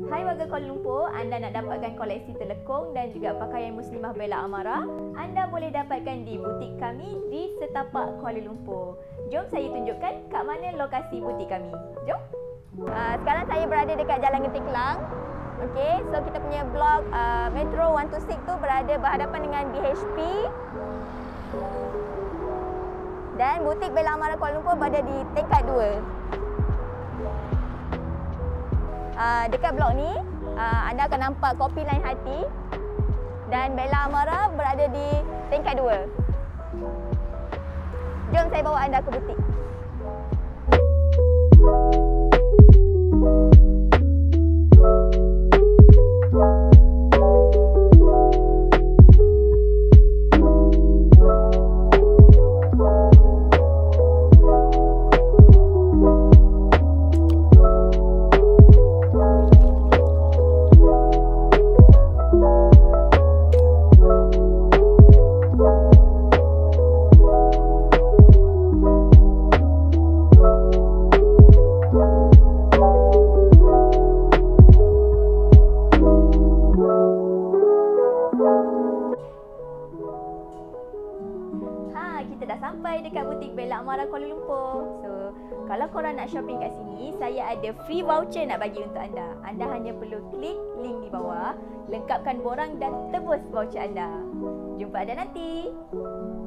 Hai warga Kuala Lumpur, anda nak dapatkan koleksi telekung dan juga pakaian muslimah Bella Amara, anda boleh dapatkan di butik kami di setapak Kuala Lumpur. Jom saya tunjukkan kat mana lokasi butik kami. Jom. Sekarang saya berada dekat Jalan Genting Kelang. Okey, so kita punya blok Metro 126 tu berada berhadapan dengan BHP. Dan butik Bella Amara Kuala Lumpur berada di tingkat 2. Dekat blok ni, anda akan nampak Kopi Lain Hati dan Bella Amara berada di tingkat 2. Jom saya bawa anda ke butik. Kita dah sampai dekat butik Bella Amara Kuala Lumpur. So, kalau korang nak shopping kat sini, saya ada free voucher nak bagi untuk anda. Anda hanya perlu klik link di bawah, lengkapkan borang dan tebus voucher anda. Jumpa anda nanti.